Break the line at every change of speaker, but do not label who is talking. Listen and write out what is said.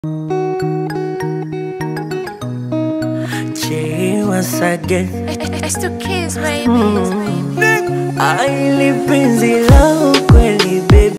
Once again,
it's the kids, baby.
I live in the love, baby.